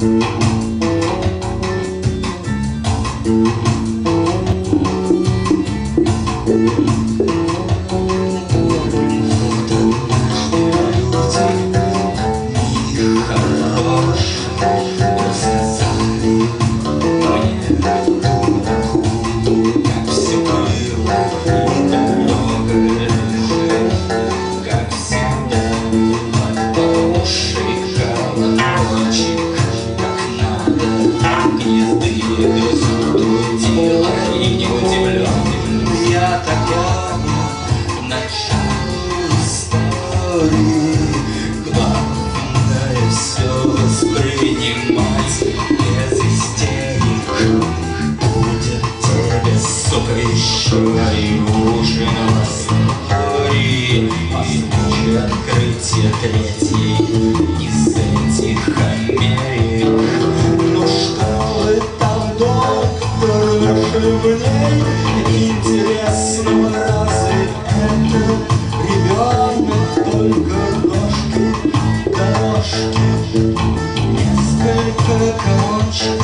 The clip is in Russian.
Главное все воспринимать без истерик. Будет тебе, сука, еще и ужин в истории. Послушай открытие третьей из этих Америк. Ну что вы там, доктор, нашли в ней интересного? Разве это ребенок, только ножки до ножки, несколько комочек